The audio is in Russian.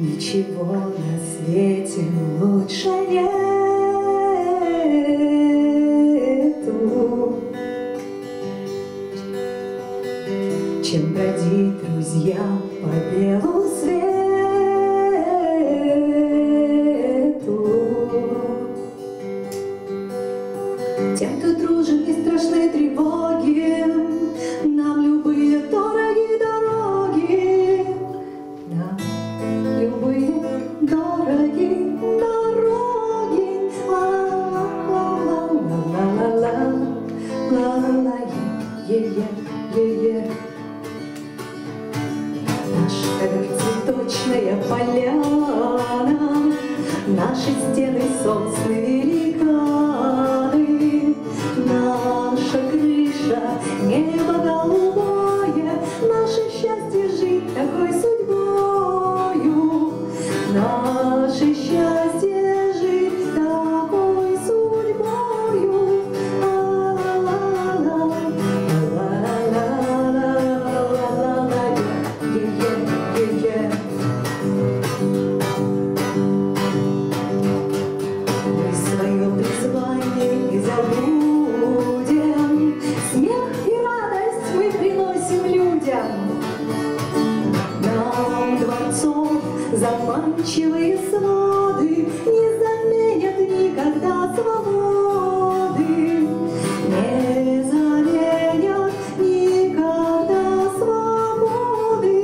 Ничего на свете лучше нету, чем бродить друзьям по белу свету. Тем, кто дружит, не страшны тревоги, нам любые дороги дороги, нам любые дороги дороги. Ла-ла-ла-ла-ла-ла-ла-ла, е-е-е-е. Наша как цветочная поляна, наши стены сосны великаны, наша крыша небо голубое, наше счастье жить такой судьбою, наше счастье жить такой судьбою. Заманчивые своды не заменят никогда свободы, не заменят никогда свободы.